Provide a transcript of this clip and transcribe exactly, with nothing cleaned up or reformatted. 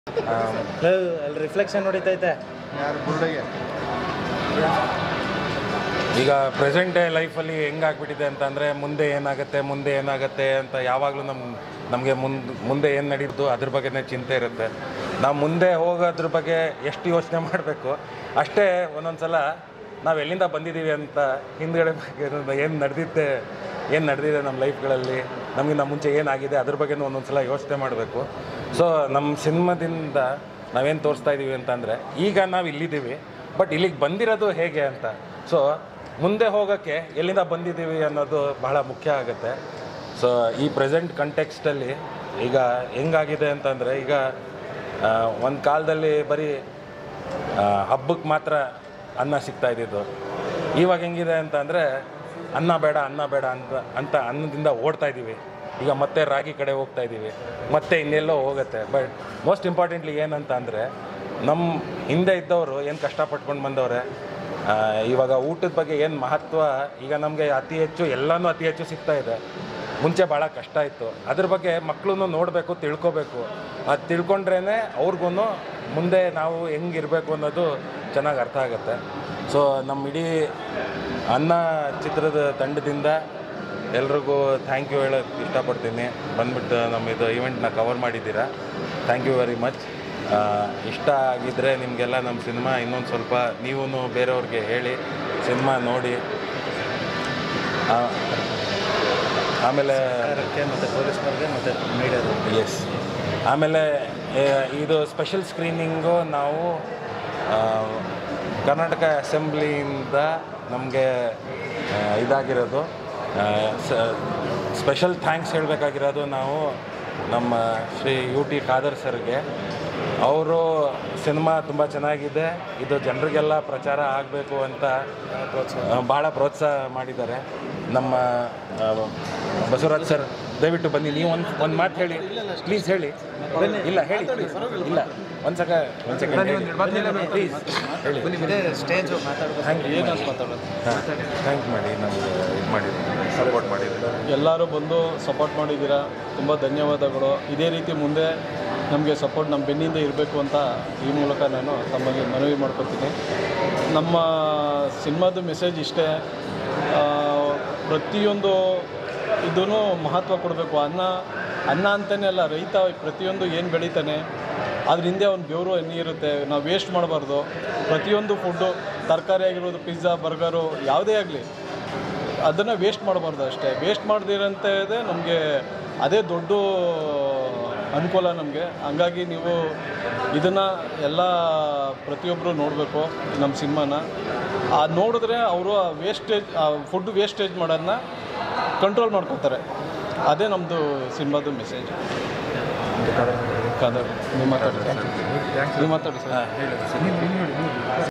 ಅಲ್ಲಿ ರಿಫ್ಲೆಕ್ಷನ್ ಹೊಡಿತೈತೆ ಯಾರು ಬುರುಡೆಗೆ. ಈಗ ಪ್ರೆಸೆಂಟ್ ಡೇ ಲೈಫಲ್ಲಿ ಹೆಂಗಾಗ್ಬಿಟ್ಟಿದೆ ಅಂತಂದರೆ ಮುಂದೆ ಏನಾಗುತ್ತೆ ಮುಂದೆ ಏನಾಗುತ್ತೆ ಅಂತ ಯಾವಾಗಲೂ ನಮ್ಮ ನಮಗೆ ಮುಂದೆ ಮುಂದೆ ಏನು ನಡೀತು ಅದ್ರ ಬಗ್ಗೆನೇ ಚಿಂತೆ ಇರುತ್ತೆ. ನಾವು ಮುಂದೆ ಹೋಗೋದ್ರ ಬಗ್ಗೆ ಎಷ್ಟು ಯೋಚನೆ ಮಾಡಬೇಕು ಅಷ್ಟೇ ಒಂದೊಂದು ಸಲ ನಾವು ಎಲ್ಲಿಂದ ಬಂದಿದ್ದೀವಿ ಅಂತ ಹಿಂದ್ಗಡೆ ಬಗ್ಗೆ ಏನು ನಡೆದಿದ್ದೆ ಏನು ನಡೆದಿದೆ ನಮ್ಮ ಲೈಫ್ಗಳಲ್ಲಿ ನಮಗಿಂತ ಮುಂಚೆ ಏನಾಗಿದೆ ಅದ್ರ ಬಗ್ಗೆನೂ ಒಂದೊಂದು ಸಲ ಯೋಚನೆ ಮಾಡಬೇಕು. ಸೊ ನಮ್ಮ ಸಿನಿಮಾದಿಂದ ನಾವೇನು ತೋರಿಸ್ತಾ ಇದ್ದೀವಿ ಅಂತಂದರೆ ಈಗ ನಾವು ಇಲ್ಲಿದ್ದೀವಿ, ಬಟ್ ಇಲ್ಲಿಗೆ ಬಂದಿರೋದು ಹೇಗೆ ಅಂತ. ಸೊ ಮುಂದೆ ಹೋಗೋಕ್ಕೆ ಎಲ್ಲಿಂದ ಬಂದಿದ್ದೀವಿ ಅನ್ನೋದು ಬಹಳ ಮುಖ್ಯ ಆಗುತ್ತೆ. ಸೊ ಈ ಪ್ರೆಸೆಂಟ್ ಕಂಟೆಕ್ಸ್ಟಲ್ಲಿ ಈಗ ಹೆಂಗಾಗಿದೆ ಅಂತಂದರೆ, ಈಗ ಒಂದು ಕಾಲದಲ್ಲಿ ಬರೀ ಹಬ್ಬಕ್ಕೆ ಮಾತ್ರ ಅನ್ನ ಸಿಗ್ತಾ ಇದ್ದಿದ್ದು. ಇವಾಗ ಹೆಂಗಿದೆ ಅಂತಂದರೆ ಅನ್ನ ಬೇಡ ಅನ್ನ ಬೇಡ ಅಂತ ಅಂತ ಅನ್ನದಿಂದ ಓಡ್ತಾ ಇದ್ದೀವಿ. ಈಗ ಮತ್ತೆ ರಾಗಿ ಕಡೆ ಹೋಗ್ತಾ ಇದ್ದೀವಿ, ಮತ್ತೆ ಇನ್ನೆಲ್ಲೋ ಹೋಗುತ್ತೆ. ಬಟ್ ಮೋಸ್ಟ್ ಇಂಪಾರ್ಟೆಂಟ್ಲಿ ಏನಂತ ಅಂದರೆ, ನಮ್ಮ ಹಿಂದೆ ಇದ್ದವರು ಏನು ಕಷ್ಟಪಟ್ಕೊಂಡು ಬಂದವ್ರೆ, ಇವಾಗ ಊಟದ ಬಗ್ಗೆ ಏನು ಮಹತ್ವ ಈಗ ನಮಗೆ ಅತಿ ಹೆಚ್ಚು ಎಲ್ಲನೂ ಅತಿ ಹೆಚ್ಚು ಸಿಗ್ತಾ ಇದೆ. ಮುಂಚೆ ಭಾಳ ಕಷ್ಟ ಇತ್ತು. ಅದ್ರ ಬಗ್ಗೆ ಮಕ್ಕಳು ನೋಡಬೇಕು, ತಿಳ್ಕೊಬೇಕು. ಅದು ತಿಳ್ಕೊಂಡ್ರೇ ಅವ್ರಿಗೂ ಮುಂದೆ ನಾವು ಹೆಂಗಿರಬೇಕು ಅನ್ನೋದು ಚೆನ್ನಾಗಿ ಅರ್ಥ ಆಗುತ್ತೆ. ಸೊ ನಮ್ಮ ಇಡೀ ಅನ್ನ ಚಿತ್ರದ ತಂಡದಿಂದ ಎಲ್ರಿಗೂ ಥ್ಯಾಂಕ್ ಯು ಹೇಳೋಕ್ಕೆ ಇಷ್ಟಪಡ್ತೀನಿ. ಬಂದ್ಬಿಟ್ಟು ನಮ್ಮ ಇದು ಈವೆಂಟ್ನ ಕವರ್ ಮಾಡಿದ್ದೀರಾ, ಥ್ಯಾಂಕ್ ಯು ವೆರಿ ಮಚ್. ಇಷ್ಟ ಆಗಿದ್ದರೆ ನಿಮಗೆಲ್ಲ ನಮ್ಮ ಸಿನಿಮಾ ಇನ್ನೊಂದು ಸ್ವಲ್ಪ ನೀವು ಬೇರೆಯವ್ರಿಗೆ ಹೇಳಿ ಸಿನಿಮಾ ನೋಡಿ. ಆಮೇಲೆ ಮತ್ತು ಪೊಲೀಸ್ನವ್ರಿಗೆ ಮತ್ತು ಮೀಡಿಯಾದವ್ರಿಗೆ ಎಸ್ ಆಮೇಲೆ ಇದು ಸ್ಪೆಷಲ್ ಸ್ಕ್ರೀನಿಂಗು ನಾವು ಕರ್ನಾಟಕ ಅಸೆಂಬ್ಲಿಯಿಂದ ನಮಗೆ ಇದಾಗಿರೋದು. ಸ್ಪೆಷಲ್ ಥ್ಯಾಂಕ್ಸ್ ಹೇಳಬೇಕಾಗಿರೋದು ನಾವು ನಮ್ಮ ಶ್ರೀ ಯು ಟಿ ಖಾದರ್ ಸರ್ಗೆ. ಅವರು ಸಿನಿಮಾ ತುಂಬ ಚೆನ್ನಾಗಿದೆ, ಇದು ಜನರಿಗೆಲ್ಲ ಪ್ರಚಾರ ಆಗಬೇಕು ಅಂತ ಭಾಳ ಪ್ರೋತ್ಸಾಹ ಮಾಡಿದ್ದಾರೆ. ನಮ್ಮ ಬಸವರಾಜ್ ಸರ್ ದಯವಿಟ್ಟು ಬನ್ನಿ, ನೀವು ಒಂದು ಒಂದು ಮಾತು ಹೇಳಿ ಪ್ಲೀಸ್. ಹೇಳಿ ಇಲ್ಲ ಹೇಳಿ ಪ್ಲೀಸ್. ಇಲ್ಲ ಒಂದು ಸೆಕ ಒಂದು ಸೆಕೆಂಡ್ ಪ್ಲೀಸ್ ಹೇಳಿ. ಸ್ಟೇಜು ಮಾತಾಡೋದು ಥ್ಯಾಂಕ್ ಯು ಮಾತಾಡೋದು ಹಾಂ ಥ್ಯಾಂಕ್ ಮಾಡಿ ನಮಗೆ ಇದು ಮಾಡಿದ್ದೀವಿ, ಸಪೋರ್ಟ್ ಮಾಡಿದ್ದೀವಿ. ಎಲ್ಲರೂ ಬಂದು ಸಪೋರ್ಟ್ ಮಾಡಿದ್ದೀರಾ, ತುಂಬ ಧನ್ಯವಾದಗಳು. ಇದೇ ರೀತಿ ಮುಂದೆ ನಮಗೆ ಸಪೋರ್ಟ್ ನಮ್ಮ ಬೆನ್ನಿಂದ ಇರಬೇಕು ಅಂತ ಈ ಮೂಲಕ ನಾನು ತಮ್ಮಲ್ಲಿ ಮನವಿ ಮಾಡ್ಕೊತೀನಿ. ನಮ್ಮ ಸಿನಿಮಾದ ಮೆಸೇಜ್ ಇಷ್ಟೇ, ಪ್ರತಿಯೊಂದು ಇದೂ ಮಹತ್ವ ಕೊಡಬೇಕು. ಅನ್ನ ಅನ್ನ ಅಂತಲೇ ಅಲ್ಲ, ರೈತ ಪ್ರತಿಯೊಂದು ಏನು ಬೆಳೀತಾನೆ ಅದ್ರ ಹಿಂದೆ ಒಂದು ಬೆವರು ನೀರುತ್ತೆ. ನಾವು ವೇಸ್ಟ್ ಮಾಡಬಾರ್ದು. ಪ್ರತಿಯೊಂದು ಫುಡ್ಡು, ತರಕಾರಿ ಆಗಿರೋದು, ಪಿಜ್ಜಾ, ಬರ್ಗರು ಯಾವುದೇ ಆಗಲಿ ಅದನ್ನು ವೇಸ್ಟ್ ಮಾಡಬಾರ್ದು ಅಷ್ಟೇ. ವೇಸ್ಟ್ ಮಾಡ್ದಿರಂತ ಇದೆ ನಮಗೆ ಅದೇ ದೊಡ್ಡ ಅನುಕೂಲ ನಮಗೆ. ಹಂಗಾಗಿ ನೀವು ಇದನ್ನು ಎಲ್ಲ ಪ್ರತಿಯೊಬ್ಬರು ನೋಡಬೇಕು ನಮ್ಮ ಸಿನಿಮಾನ. ಅದು ನೋಡಿದ್ರೆ ಅವರು ಆ ವೇಸ್ಟೇಜ್ ಆ ಫುಡ್ ವೇಸ್ಟೇಜ್ ಮಾಡೋದನ್ನ ಕಂಟ್ರೋಲ್ ಮಾಡ್ಕೊತಾರೆ. ಅದೇ ನಮ್ಮದು ಸಿನಿಮಾದ ಮೆಸೇಜ್. ಕಾದರ್ ನೀವು ಮಾತಾಡಿ ನೀವು ಮಾತಾಡಿ ಸರ್. ಹಾಂ ಹೇಳಿ.